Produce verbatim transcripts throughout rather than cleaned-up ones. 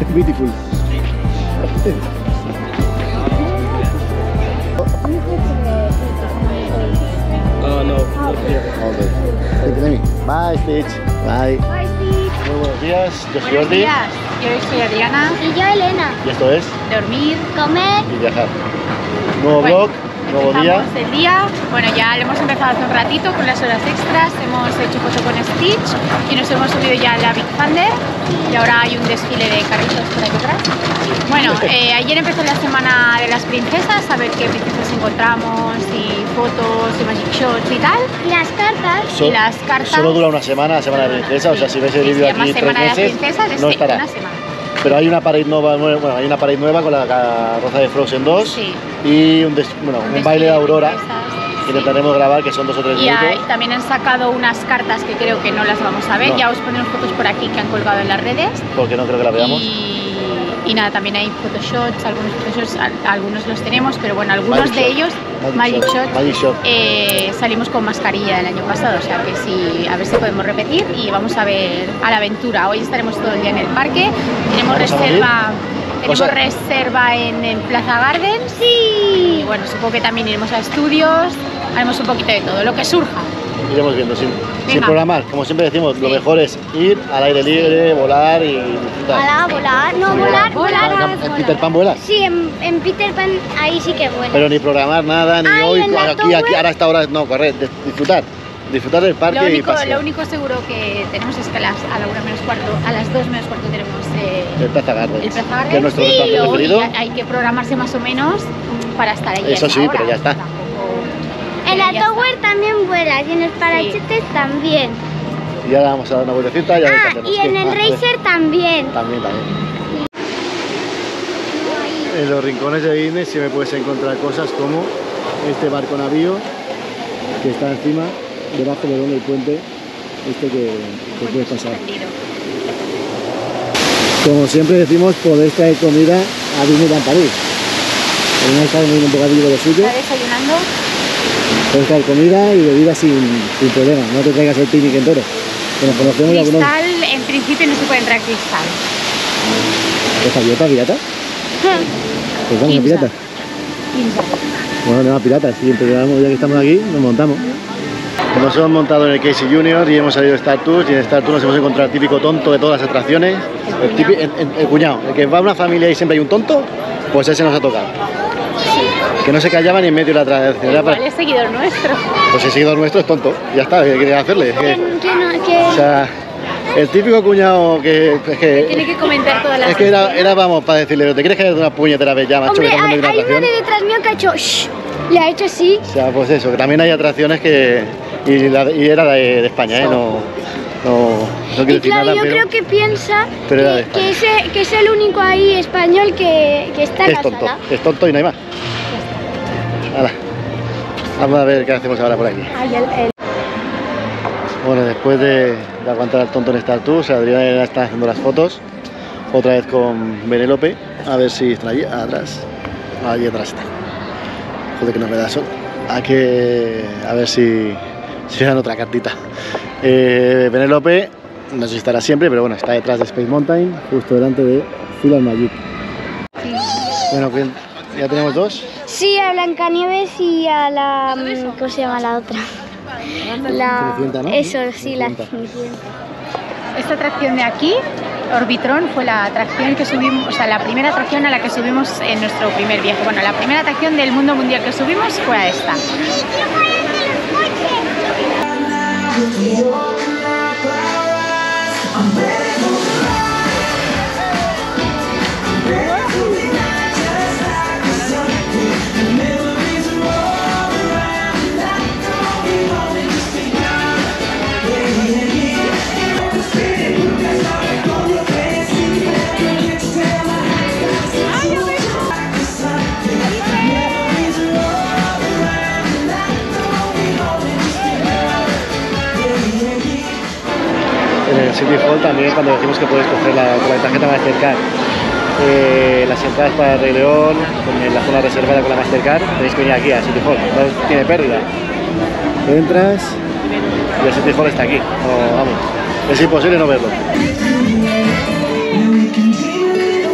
Beautiful. Oh, no. Okay. Thank you, Demi. Bye, Stitch. Bye. Bye, Stitch. Muy buenos días. Yo soy Buenos Jordi. días, yo soy Adriana. Y yo, Elena. Y esto es Dormir. Comer. Y Viajar. Nuevo Bueno, vlog, nuevo día. empezamos el día. Bueno, ya lo hemos empezado hace un ratito con las horas extras. Hemos hecho foto con Stitch y nos hemos subido ya a la Big Thunder. Y ahora hay un desfile de carritos por aquí atrás. Bueno, eh, ayer empezó la semana de las princesas, a ver qué princesas encontramos y fotos y magic shots y tal. Y las cartas. So- y las cartas. Solo dura una semana, la semana de princesa, o sea, si ves el Sí, vídeo se llama aquí tres Semana de las meses, Princesas, es no sí, estará. una semana. Pero hay una parade nueva, bueno, hay una parade nueva con la carroza de Frozen dos Sí. y un, des- bueno, un, desfile baile de Aurora princesas, que sí. intentaremos grabar, que son dos o tres Y hay- minutos. también han sacado unas cartas que creo que no las vamos a ver. No. Ya os pondremos fotos por aquí que han colgado en las redes. Porque no creo que la veamos. Y, y nada, también hay photoshots, algunos photoshots, al- algunos los tenemos, pero bueno, algunos Magic de shot. ellos, Magic Magic shot. Shots, Magic shot. eh, salimos con mascarilla del año pasado, o sea que sí, a ver si podemos repetir y vamos a ver a la aventura. Hoy estaremos todo el día en el parque, tenemos ¿Vamos a reserva, tenemos O sea- reserva en, en Plaza Garden. Sí. Y bueno, supongo que también iremos a estudios, haremos un poquito de todo, lo que surja. Iremos viendo, sin, sin Venga. programar. Como siempre decimos, lo Sí. mejor es ir al aire libre, volar y disfrutar. Para volar. No, Sí, volar, volar. volar. ¿En Peter Pan vuelas? Sí, en, en Peter Pan ahí sí que vuela. Pero ni programar nada, ni Ay, hoy, en la aquí, Tower. aquí, ahora a esta hora, no, correr, dis- disfrutar. Disfrutar del parque Lo y único, pasear. lo único seguro que tenemos es que a, las, a la una menos cuarto, a las dos menos cuarto tenemos eh, El Plaza Garden, el Plaza Garden. que es nuestro Sí, restaurante luego preferido. ya hay que programarse más o menos para estar allí. a Eso esa sí, hora. pero ya está. Tampoco- En la pero ya Tower también vuela y en el parachetes también. Y ahora vamos a dar una vueltecita y a ver qué Ah, hacemos. y en ¿Qué? el Ah, a ver. Racer también. También, también. En los rincones de Disney siempre puedes encontrar cosas como este barco navío que está encima, debajo de donde el puente, este que, que puedes pasar. Entendido. Como siempre decimos, podéis traer comida a Disneyland París. En una está comiendo un bocadillo de lo suyo, ¿Está desayunando? puedes traer comida y bebida sin, sin problema. No te traigas el picnic entero. Que nos conocemos y algunos. Cristal, en principio no se puede entrar cristal. ¿Está abierta, pirata? Pues vamos a Quinza. pirata. Quinza. Bueno, no, piratas, siempre que vamos, ya que estamos aquí, nos montamos. Nos hemos montado en el Casey Junior y hemos salido de Star Tours, y en Star Tours nos hemos encontrado el típico tonto de todas las atracciones, el, típi- el- el- el cuñado, el que va a una familia y siempre hay un tonto, pues ese nos ha tocado. Que no se callaba ni en medio de la atracción. Era Igual para- es seguidor nuestro. Pues el seguidor nuestro es tonto, ya está, ¿qué quería hacerle? Es que- Que, que no, que... o sea, el típico cuñado que... Es que, Tiene que comentar todas las es que era, era, vamos, para decirle, ¿te quieres que haya una puñetera vez ya, macho? Hombre, que estamos hay, en una hay uno atracción? de detrás mío que ha hecho shh, le ha hecho así. O sea, pues eso, que también hay atracciones que... Y, la- y era de, de España, ¿eh? No, no, no quiero Y decir claro, nada, yo pero creo que piensa pero era de que, que, ese- que es el único ahí español que, que está que en es la tonto, sala. es tonto y no hay más. Hala. Vamos a ver qué hacemos ahora por aquí. Ay, el- el- Bueno, después de, de aguantar al tonto en Star Tours, Adriana está haciendo las fotos, otra vez con Benélope, a ver si está allí atrás. Allí atrás está. Joder, que no me da sol. Hay que... a ver si, si dan otra cartita. Eh, Benélope, no sé si estará siempre, pero bueno, está detrás de Space Mountain, justo delante de Philhar Magic. Bueno, ¿quién- ¿ya tenemos dos? Sí, a Blancanieves y a la... mm, ¿Cómo se llama la otra? La... Cenicienta, ¿no? Eso, sí, la Cenicienta. Cenicienta. Esta atracción de aquí, Orbitron, fue la atracción que subimos, o sea, la primera atracción a la que subimos en nuestro primer viaje. Bueno, la primera atracción del mundo mundial que subimos fue a esta. En el City Hall también, cuando decimos que puedes coger la, con la tarjeta Mastercard eh, las entradas para el Rey León, con la zona reservada con la Mastercard, tenéis que venir aquí a City Hall, no tiene pérdida. Entras y el City Hall está aquí, no, vamos, es imposible no verlo.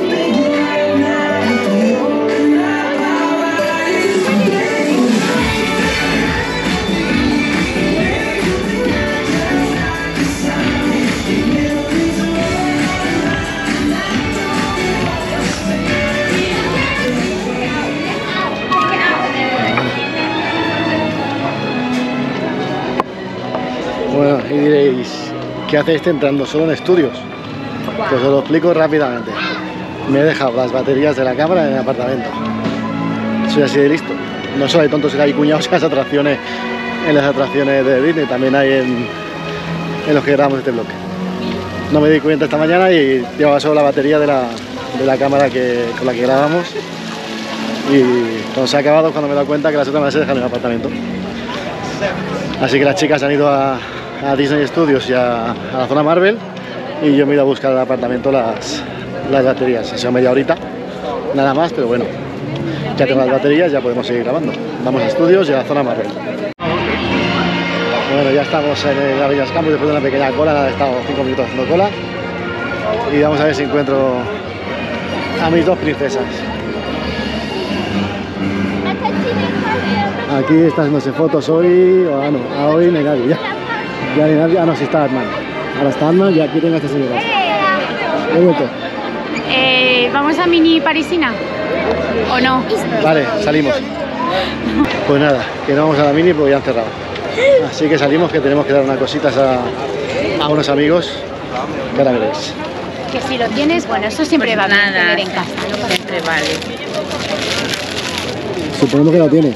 Y diréis, ¿qué hace este entrando solo en estudios? Pues os lo explico rápidamente. Me he dejado las baterías de la cámara en el apartamento. Soy así de listo. No solo hay tontos y hay cuñados en las atracciones, en las atracciones de Disney, también hay en, en los que grabamos este vlog. No me di cuenta esta mañana y llevaba solo la batería de la, de la cámara que, con la que grabamos. Y cuando se ha acabado, cuando me he dado cuenta que las otras me las he dejado en el apartamento. Así que las chicas han ido a, a Disney Studios y a, a la zona Marvel. Y yo me he ido a buscar al apartamento las, las baterías. Ha sido media horita, nada más, pero bueno, ya tengo las baterías, ya podemos seguir grabando. Vamos a estudios y a la zona Marvel. Bueno, ya estamos en el Avengers Campus después de una pequeña cola, nada, he estado cinco minutos haciendo cola. Y vamos a ver si encuentro a mis dos princesas. Aquí está haciéndose fotos hoy, o ah, no, a hoy no hay nadie, ya. Ya no hay nadie, ah no, sí está Ant-Man. Ahora está Ant-Man y aquí tengo a esta señora. He vuelto. Eh, ¿Vamos a Mini Parisina? ¿O no? Vale, salimos. Pues nada, que no vamos a la Mini porque ya han cerrado. Así que salimos, que tenemos que dar unas cositas a, a unos amigos, que ahora veréis. Que si lo tienes, bueno, eso siempre Pues va a nada, tener en casa. ¿No? siempre vale. Suponemos que lo tiene.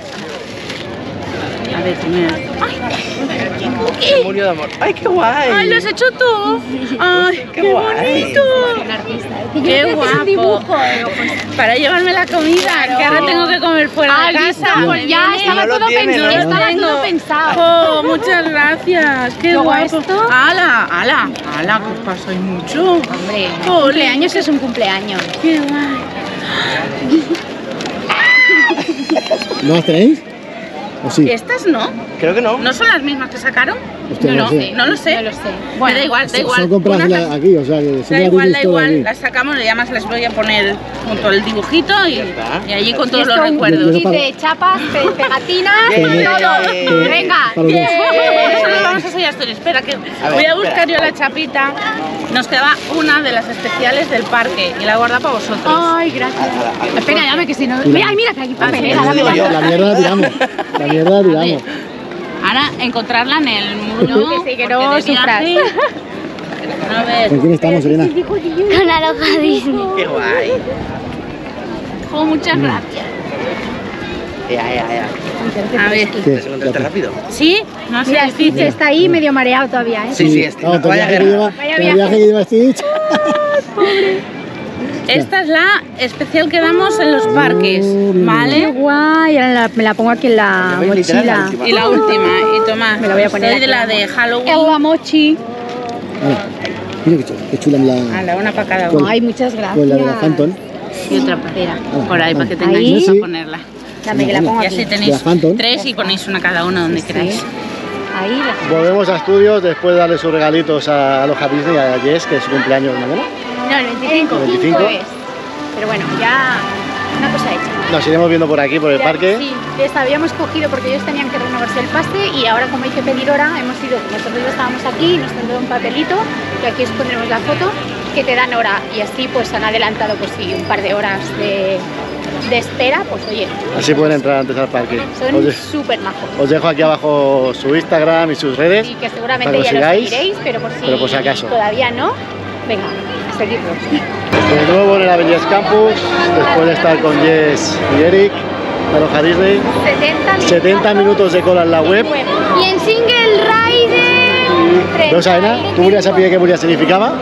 A ver, mira. ¡Ay! Murió de amor. ¡Ay, qué guay! ¡Ay, lo has hecho tú! ¡Ay, qué, qué bonito! ¡Qué guapo! Para llevarme la comida, claro. Que ahora tengo que comer fuera de casa. Pues ya estaba, no todo, tiene, pens no estaba tengo. todo pensado. Oh, muchas gracias. ¡Qué Luego guapo! esto. ¡Hala! ¡Hala! ¡Hala! Que pasáis mucho. Hombre, un Ole. cumpleaños es un cumpleaños. ¡Qué guay! ¿No las tenéis? ¿O sí? ¿Estas no? Creo que no. ¿No son las mismas que sacaron? Hostia, no, no sé. no lo sé. No lo sé. Bueno, da igual, da Son- igual. Son compradas Unas la- las- aquí, o sea que son Da las igual, Disney da Store igual, aquí. las sacamos y además les voy a poner junto al dibujito y, está. y allí con Y todos esto los recuerdos. Yo- yo- dice chapas, pe- pegatinas, Bien. todo. Bien. Venga. Para los dos. Eso lo vamos a hacer ya estoy. Espera, que ver, voy a buscar espera. yo la chapita. Nos queda una de las especiales del parque y la guarda para vosotros. Ay, gracias. Espera, dame que si no. Mira, ay, mira que aquí papelera, sí, dame, sí, dame. yo. La mierda la tiramos. La mierda la tiramos. Ahora encontrarla en el muro. Que sí, que porque no de sufras. viaje- A ver. ¿Con quién estamos, Elena? Con Aloha Disney. Qué guay. Oh, muchas gracias. Ya, ya, ya. A ver. ¿Qué? ¿Te encontraste rápido? ¿Sí? No sé Mira, difícil. Stitch está ahí medio mareado todavía, ¿eh? Sí, sí, este, Vamos, todo el vaya viaje que guerra. lleva, Vaya todo el viaje. viaje que lleva Stitch. Esta es la especial que damos en los parques, Qué ¿vale? guay, ahora la- me la pongo aquí en la Ya veis, literal, la mochila. última. Y la última, y toma. Me la voy a poner Soy de aquí. la de Halloween. En la mochi. Mira, mira qué chula, qué chula la, A la una para cada Con- uno. Ay, muchas gracias. con la de la Phantom. Y otra patera. Por ahí, para que Ahí. tengáis Sí. para ponerla. Dame que la pongo Y aquí. así tenéis La Phantom. tres y ponéis una cada una donde queráis. Ahí la... Volvemos a estudios después de darle sus regalitos a Aloha Disney y a Jess, que es su cumpleaños mañana. No, el veinticinco. El veinticinco. Jueves. Pero bueno, ya una cosa hecha. Nos iremos viendo por aquí, por el Ya, parque. Sí, esta habíamos cogido porque ellos tenían que renovarse el pase y ahora como hay que pedir hora, hemos ido, nosotros ya estábamos aquí, nos han dado un papelito, que aquí os pondremos la foto, que te dan hora y así pues han adelantado pues sí, un par de horas de, de espera, pues oye, Así pueden entrar antes al parque. son Os, de- súper majos. os dejo aquí abajo su Instagram y sus redes. Y que seguramente para que ya os lo sigáis, seguiréis, pero por si, pero por si acaso. todavía no, venga, a seguirlos. De nuevo en el Avengers Campus, después de estar con Jess y Eric, de Aloha Disney. setenta, setenta minutos de cola en la web. Y en Single Rider, ¿No sabes nada? ¿Tú Muria sabías qué Muria significaba?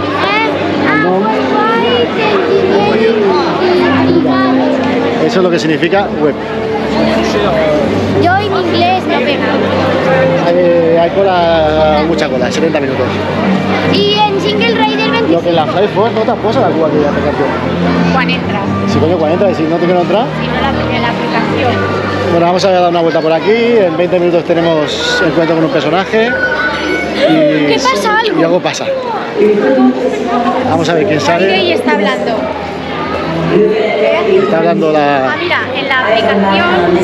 Eso es lo que significa web. Yo en inglés no pega. Hay, hay cola, mucha cola, setenta minutos. Y en Single Rider Lo veinticinco. que en la Flight Force no te aposa la Cuba que ya te cambió. Juan entra, Si coño cuarenta y si no te quiero entrar. si no la, en la aplicación. Bueno, vamos a dar una vuelta por aquí. En veinte minutos tenemos encuentro con un personaje. Y, ¿Qué pasa? Algo. Y algo pasa. Vamos a ver quién Mira, y sale. está hablando. Está hablando Ah, la mira, en la aplicación.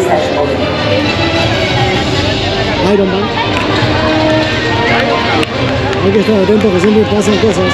Iron Man. Hay que estar atento que siempre pasan cosas.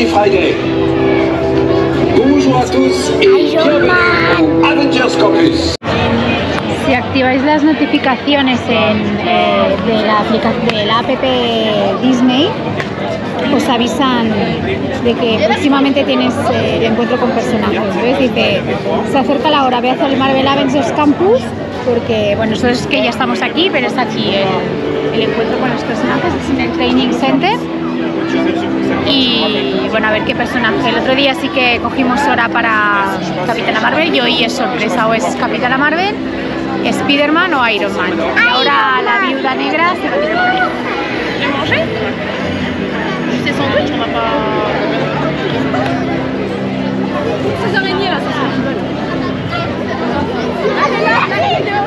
Happy Friday. Bonjour à tous et bienvenue au Avengers Campus. Si activáis las notificaciones en, eh, de, la aplicación de la app Disney, os avisan de que próximamente tienes eh, el encuentro con personajes. ¿Ves? Dice, se acerca la hora, ve hacia el Marvel Avengers Campus, porque bueno, nosotros es que ya estamos aquí, pero es aquí el, el encuentro con los personajes, es en el Training Center. Y bueno, a ver qué personaje. El otro día sí que cogimos hora para Capitana Marvel y hoy es sorpresa, o es Capitana Marvel, Spider-Man o Iron Man. Y ahora la Viuda Negra se va a tirar por ahí. C'est sandwich, on va pas... Ces araignées là, ça c'est rigolo. Allez là, allez là.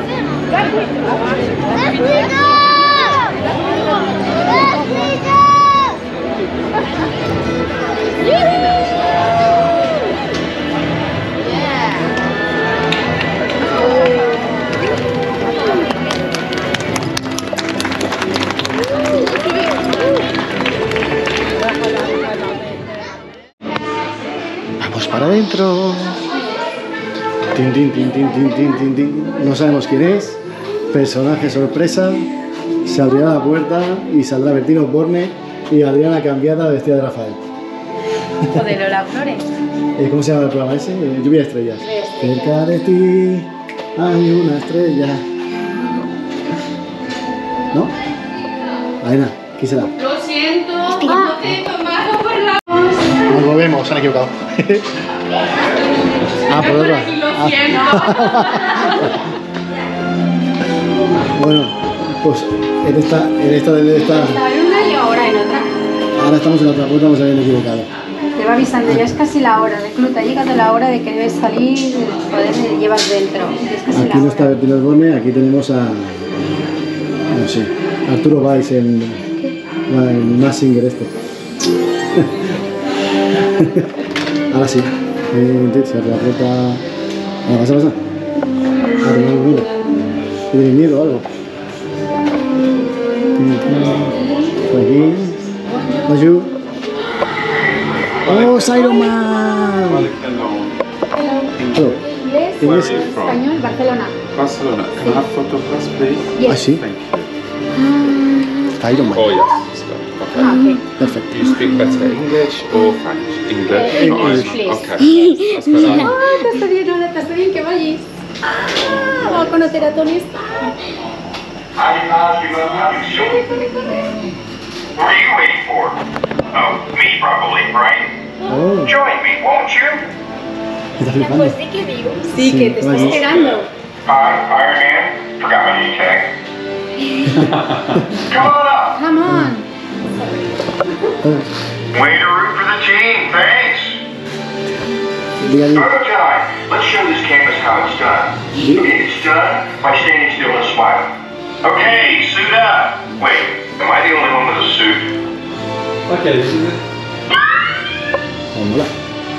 Vamos para adentro. Tin, tin, tin, tin, tin, tin, tin, tin. No sabemos quién es. Personaje sorpresa. Se abrirá la puerta y saldrá Bertino Osborne y Adriana cambiada vestida de Rafael. O de Lola Flores. Eh, ¿Cómo se llama el programa ese? Eh, Lluvia de estrellas. Cerca de ti hay una estrella. ¿No? Adriana, ¿quién será? Lo siento, no te he tomado por la... Nos movemos, se han equivocado. Ah, por otra. Lo siento. Bueno, pues en esta, en esta, en esta. Estaba en una y ahora en otra. Ahora estamos en la otra puerta, nos habían equivocado. Te va avisando, ya es casi la hora, recluta, ha llegado la hora de que debes salir, joder, me llevas dentro. Es casi Aquí la no hora. está Bertino Osborne, aquí tenemos a. No sé, Arturo Valls en. En Massinger este. Ahora sí. Eh, se abre la puerta. Ahora, pasa, pasa. Ahora, mira, mira. ¿Tiene miedo o algo? Por aquí. Bonjour. ¡Oh, es Iron Man! Hello. Inglés, Inglés. español, Barcelona. Barcelona. Can I have photographs, please? Ah, sí. Thank you. Está Iron Man. Oh, yes. Okay. Ah, ok. Perfecto. Do you speak better English or French? English, not English. Irish. Okay. That's better. Ah, te está bien, hola, te está bien que vayas. Ah, vamos a conocer a Tony. Howdy, howdy, howdy, Corre, corre, corre. What are you waiting for? Oh, me probably, right? Oh, Join me, won't you? está flipando. Pues sí que digo. Sí, Sí, que te está vaya. esperando. Hi, Iron Man. Forgot my name tag. Come on up. Come on. Way to root for the team, thanks. Diga, diga. Photo time. Let's show this campus how it's done. Okay, it's done by standing still and smiling. Okay, suit up. Wait, am I the only one with a suit? Okay, this is it. Hola.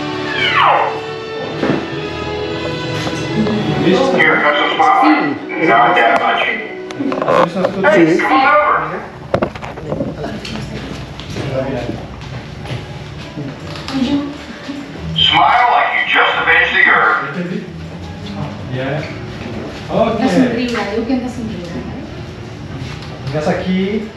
Here, have some spotlight. Not that much. Hey, come on over. Smile like you just avenged the Earth. Yeah. La Ok. sonrisa, digo que anda sonrisa. Vengas aquí.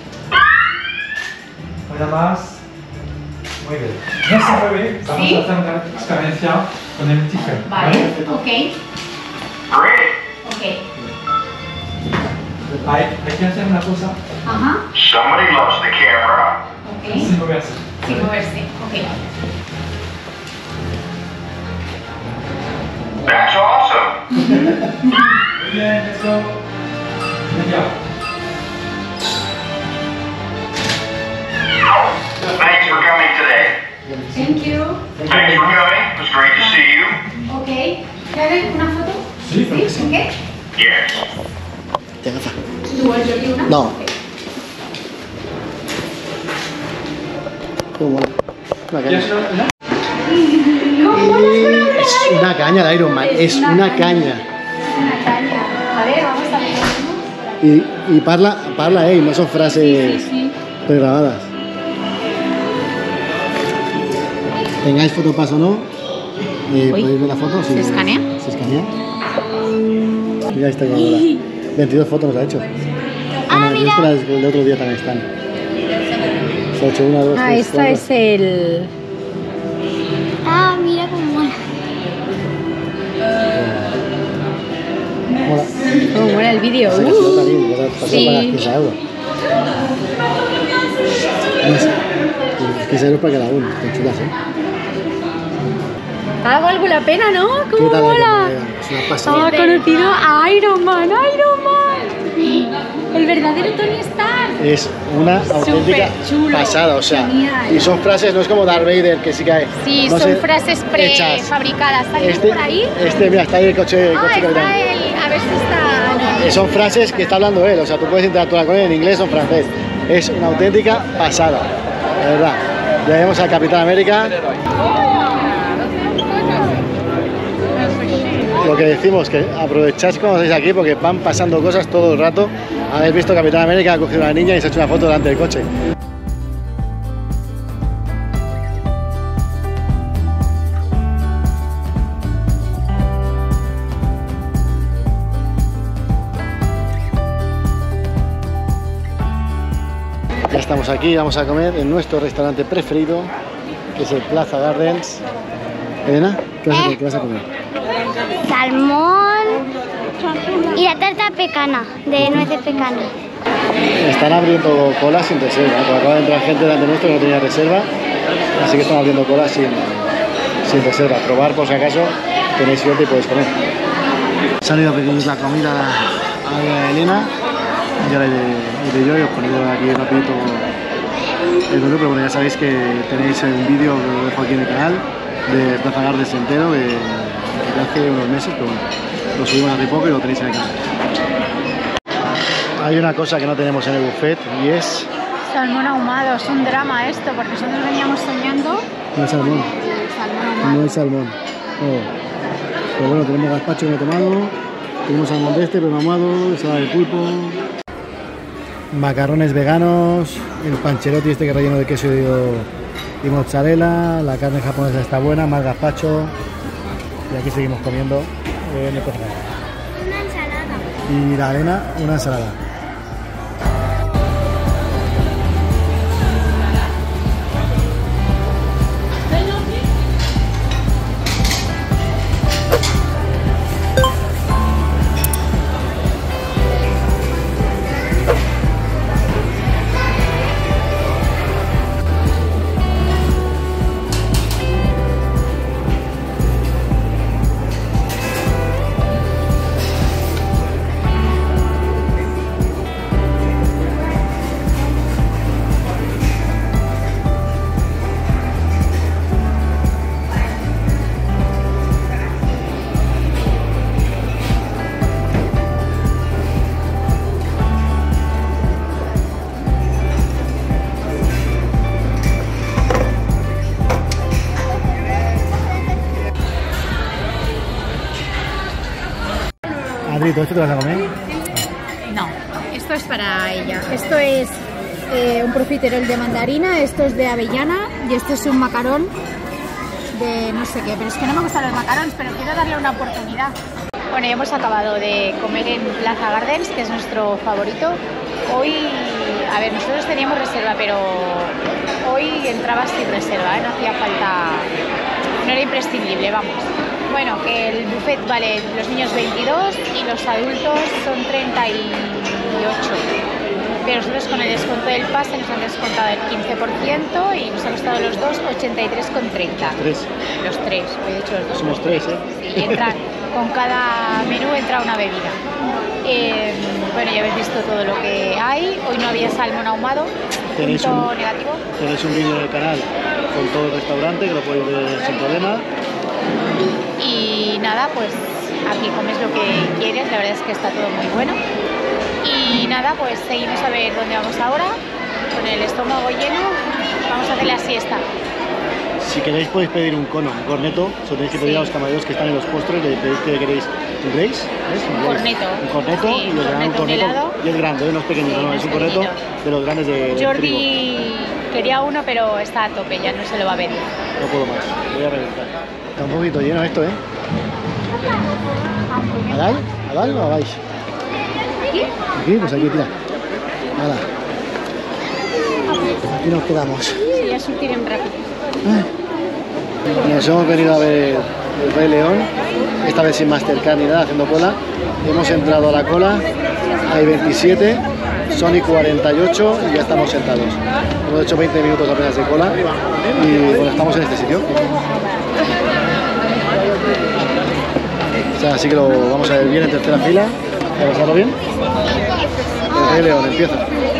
Una más. Muy bien. No se mueve. Vamos ¿Sí? a hacer una experiencia con el ticket. Vale, ok, Great. ok. Hay, hay que hacer una cosa Ajá, Somebody loves the camera. ok. sin moverse. Sin moverse, ok. That's awesome. Muy bien, let's go. Venga. Thanks for coming today. Thank you. Thanks for coming. It was great to see you. Ok. ¿Quieres una foto? Sí, creo que sí. ¿Ok? Yes. Te agafa. ¿Tú o yo una? No. Ok. Cómo mola. Una caña. ¿Quieres una? Es una caña de Iron Man, es una caña. Una caña. A ver, vamos a ver. Y, y parla, parla, eh, no son frases Sí, sí. pregrabadas. tengáis fotopass o no, eh, podéis ver la foto. ¿Se escanea? Se escanea. Mira esta cámara. veintidós fotos nos ha hecho. Ah, bueno, mira. las del otro día también están. Se ha hecho una, dos, Ah, tres, esta cuatro. es el... Ah, mira cómo mola. Mola. Oh, mola el vídeo. Se Uh. nota bien, ¿verdad? Para Sí. pagar quince euros. No sé. quince euros para cada uno. Están chulas, ¿eh? Paga algo la pena, ¿no? ¿Qué ¿Cómo tal la mola? comida? Es una pasada. Ah, conocido a Iron Man, Iron Man. El verdadero Tony Stark. Es una auténtica chulo, pasada, o sea, genial. y son frases, no es como Darth Vader que sí cae. Sí, no son sé, frases hechas. prefabricadas. ¿Está Este, por ahí? este, mira, está ahí el coche, el Ah, coche capitán. está el... A ver si está... Eh, Son frases que está hablando él, o sea, tú puedes interactuar con él en inglés o en francés. Es una auténtica pasada, de verdad. Ya vemos al Capitán América. Lo que decimos, que aprovecháis cuando estáis aquí porque van pasando cosas todo el rato. Habéis visto Capitán América, ha cogido a una niña y se ha hecho una foto delante del coche. Ya estamos aquí, vamos a comer en nuestro restaurante preferido, que es el Plaza Gardens. Elena, ¿qué vas a, qué vas a comer? Salmón y la tarta pecana, de nueces pecana. Están abriendo colas sin reserva, porque acaba de entrar gente delante nuestro que no tenía reserva, así que están abriendo colas sin, sin reserva. Probar por si acaso tenéis suerte y podéis comer. Se han ido a pedir la comida a, a Elena y ahora iré yo y os pongo aquí rapidito el menú, pero bueno, ya sabéis que tenéis un vídeo que lo dejo aquí en el canal de Plaza Gardens entero de, de hace unos meses, pero bueno, lo subimos hace poco y lo tenéis en el canal. Hay una cosa que no tenemos en el buffet y es... Salmón ahumado, es un drama esto, porque nosotros veníamos soñando... No hay salmón. Salmón ahumado. No hay salmón. Oh. Pero bueno, tenemos gazpacho que no he tomado, tenemos salmón de este, pero no ahumado, ensalada de pulpo, macarrones veganos, el pancherotti este que relleno de queso y, y mozzarella, la carne japonesa está buena, más gazpacho y aquí seguimos comiendo en el cofre. Una ensalada. Y la arena, una ensalada. Adri, ¿todo esto te vas a comer? No, esto es para ella. Esto es eh, un profiterol de mandarina, esto es de avellana y esto es un macarón de no sé qué, pero es que no me gustan los macarons, pero quiero darle una oportunidad. Bueno, ya hemos acabado de comer en Plaza Gardens, que es nuestro favorito. Hoy, a ver, nosotros teníamos reserva, pero hoy entraba sin reserva, ¿eh? No hacía falta, no era imprescindible, vamos. Bueno, que el buffet vale los niños veintidós y los adultos son treinta y ocho. Pero nosotros con el descuento del pase nos han descontado el quince por ciento y nos ha costado los dos ochenta y tres con treinta. Tres. Los tres, he dicho los dos. Somos tres, ¿eh? Sí, y entran, con cada menú entra una bebida. Eh, bueno, ya habéis visto todo lo que hay. Hoy no había salmón ahumado, Tenéis punto un- negativo. Tenéis un vídeo en el canal con todo el restaurante que lo podéis ver sin problema. Y nada, pues aquí comes lo que quieres, la verdad es que está todo muy bueno. Y nada, pues seguimos a ver dónde vamos ahora, con el estómago lleno, vamos a hacer la siesta. Si queréis podéis pedir un cono, un corneto, se lo tenéis que pedir Sí. a los camareros que están en los postres, le pedís que queréis un glaze, ¿ves? Un corneto. Un corneto Sí, y os darán un corneto, un corneto. helado. Y es grande, ¿eh? No es pequeñito, Sí, no, no es es un corneto pequeñito. de los grandes de, de trigo. Jordi Quería uno, pero está a tope, ya no se lo va a pedir. No puedo más, voy a reventar. Está un poquito lleno esto, ¿eh? ¿Adal? ¿Adal o Abais? ¿Aquí? Aquí, pues aquí, tira. Nada. Aquí nos quedamos. Sí, ya surtirem rápido. Nos hemos venido a ver el Rey León, esta vez sin Mastercard ni nada, haciendo cola. Hemos entrado a la cola, hay veintisiete, Sony cuarenta y ocho y ya estamos sentados. Hemos hecho veinte minutos apenas de cola y bueno, estamos en este sitio. O sea, así que lo vamos a ver bien en tercera fila. ¿Vamos a pasarlo bien? El Rey León empieza.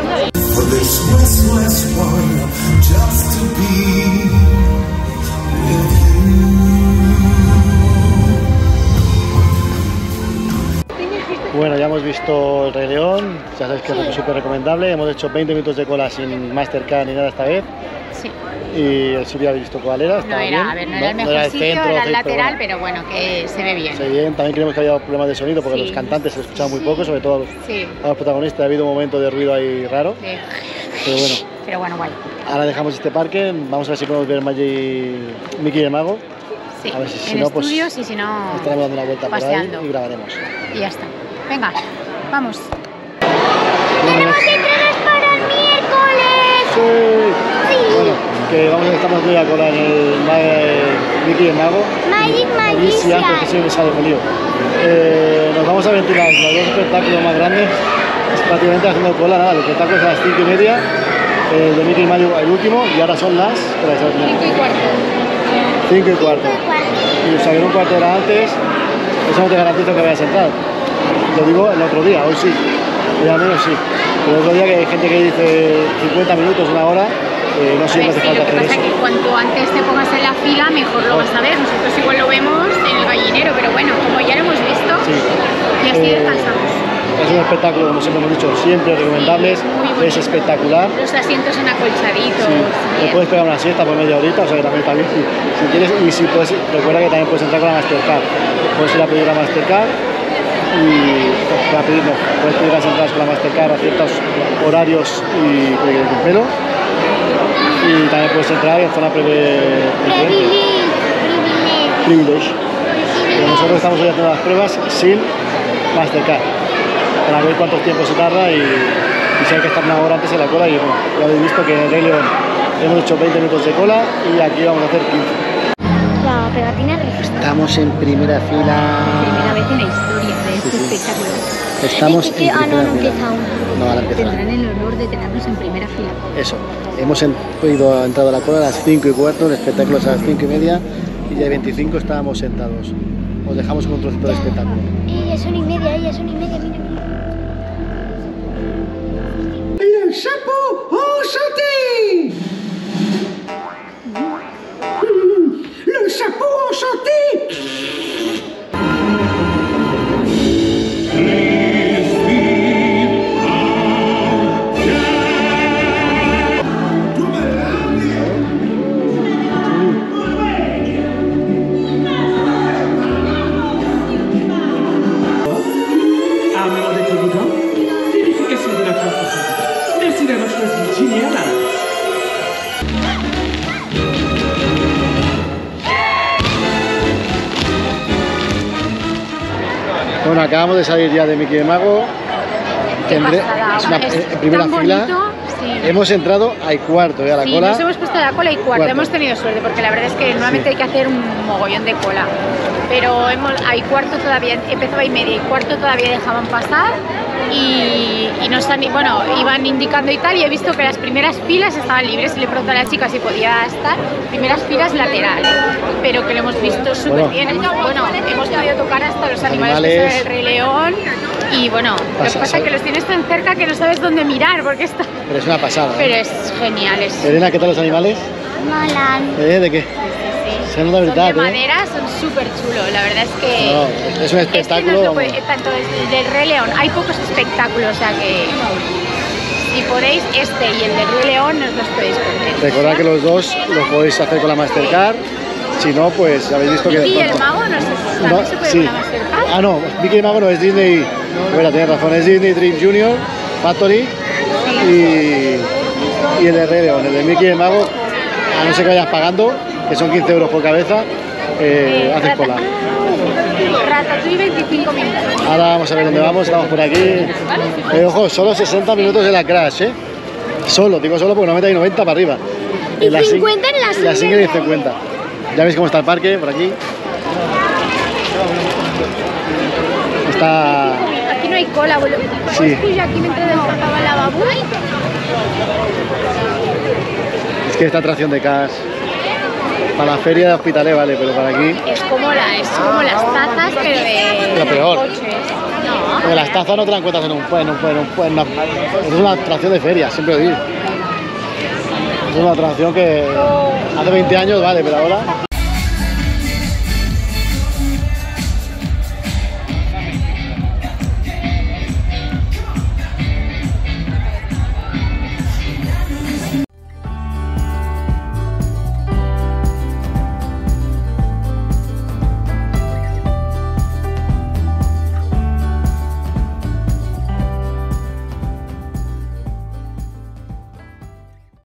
Bueno, ya hemos visto el Rey León, ya sabéis que es súper recomendable. Hemos hecho veinte minutos de cola sin Mastercard ni nada esta vez. Sí. Y el sitio habéis visto cuál era. No era, bien, a ver, no, no era el mejor no era sitio, centro, era el centro, lateral, bueno. pero bueno, que se ve bien. Se ve bien, también creemos que había problemas de sonido porque Sí. los cantantes se escuchaban muy poco, sobre todo a los, Sí. a los protagonistas. Ha habido un momento de ruido ahí raro, Sí. pero bueno. Pero bueno, guay. Ahora dejamos este parque, vamos a ver si podemos ver Magic Mickey y el Mago. Sí, A ver si, si en no, pues estudios y si no, estaremos dando una vuelta paseando. por ahí y grabaremos. Y ya está. Venga, vamos. ¡Tenemos entradas para el miércoles! Sí. Bueno, que vamos a estamos muy a cola en el Ma- Mickey y el Mago. Magic Y si antes que Magician. se me sale el lío. Eh, nos vamos a ventilar los dos espectáculos más grandes, es prácticamente haciendo cola, nada, el espectáculo es a las cinco y media, el de Mickey y Mario el último, y ahora son las Cinco y cuarto. cinco y cuarto. Y o sea, que en un cuarto de hora antes, eso no te garantizo que vayas a entrar. Lo digo el otro día, hoy sí, hoy al menos sí. Pero el otro día que hay gente que dice cincuenta minutos, una hora, eh, no A siempre ver, hace sí, lo falta que hacer pasa eso. es que cuanto antes te pongas en la fila, mejor lo vas a ver. Nosotros igual lo vemos en el gallinero, pero bueno, como ya lo hemos visto, Sí. y así Eh, descansamos. Es un espectáculo, como siempre hemos dicho, siempre recomendable, Muy bonito. es espectacular. Los asientos en acolchaditos. Sí, te bien. puedes pegar una siesta por media horita, o sea que también está bien. Si, si quieres, y si puedes, recuerda que también puedes entrar con la Mastercard. Puedes ir a pedir la Mastercard y a pedir, no, puedes pedir las entradas con la Mastercard a ciertos horarios y de pelo. Y también puedes entrar en zona pre- preferente. Privilege. Privilege. Pero nosotros estamos hoy haciendo las pruebas sin Mastercard para ver cuánto tiempo se tarda y, y si hay que estar una hora antes en la cola. Y bueno, ya habéis visto que en el Rey León hemos hecho veinte minutos de cola y aquí vamos a hacer quince. La pegatina rica. Estamos en primera fila. Primera vez en la historia de este Sí, sí. espectáculo. Estamos Es que- en ah, no, primera no fila. empieza aún. No, ahora empieza. Tendrán el honor de tenernos en primera fila. Eso. Hemos en- ido, entrado a la cola a las cinco y cuarto, el espectáculo es a las cinco y media y ya hay veinticinco estábamos sentados. Os dejamos con un trocito de espectáculo. Eh, ya son y media, eh, ya son y media, mira, mira. Le chapeau enchanté. Le chapeau enchanté. Armement d'être évident. Vérification de la classe. Merci d'avoir choisi Jimmy Airlines. Bueno, acabamos de salir ya de Mickey y el Mago. Tendré, pasada, es una- es en primera tan fila. bonito, sí. Hemos entrado al cuarto, ya a la Sí, cola. nos hemos puesto a la cola y cuarto. Cuarto. Hemos tenido suerte porque la verdad es que normalmente hay que hacer un mogollón de cola. Pero hemos, hay cuarto todavía, empezaba y media y cuarto todavía dejaban pasar y, y nos han, bueno, iban indicando y tal y he visto que las primeras filas estaban libres y le pregunté a la chica si podía estar, primeras filas laterales, pero que lo hemos visto súper Bueno. bien. Hemos, bueno, hemos podido tocar hasta los animales, Animales. que son el Rey León y bueno, lo que Pasa- pasa es que los tienes tan cerca que no sabes dónde mirar porque está... Pero es una pasada. Pero ¿eh? es genial, es... Elena, ¿qué tal los animales? Molan. ¿Eh? ¿De qué? Sí. Se nota Son verdad, de ¿eh? madera, son súper chulos, la verdad es que... No, es- es un espectáculo, Este no es lo vamos. que- tanto el del Rey León, hay pocos espectáculos, o sea que... Si podéis, este y el del Rey León no os los podéis perder. Recordad que los dos los podéis hacer con la Mastercard. Si no, pues ya habéis visto que... Y el mago, no sé si también No, se puede sí. con la Mastercard. Ah, no, Mickey y Mago no es Disney. Bueno, tienes razón, es Disney Dream Junior, Factory y, y el de Rey León. El de Mickey y el Mago, a no ser que vayas pagando, que son quince euros por cabeza, eh, haces cola. Ratatouille veinticinco minutos. Ahora vamos a ver dónde vamos, estamos por aquí. Eh, ojo, solo sesenta minutos de la Crash, ¿eh? Solo, digo solo porque normalmente hay noventa para arriba. Y En la sing- cincuenta en la en la single y cincuenta. Ya veis cómo está el parque, por aquí. Está... Aquí no hay cola, boludo. Sí. Yo aquí mentre despertaba el lavabo. Es que esta atracción de Cars para la feria de Hospitalet vale, pero para aquí... Es como, la, es como las tazas, pero de, Lo peor. de coches. No. Porque las tazas no te las encuentras en un pueblo, en un pueblo, en un pueblo, en una- es una atracción de feria, siempre lo digo. Es una atracción que hace veinte años vale, pero ahora...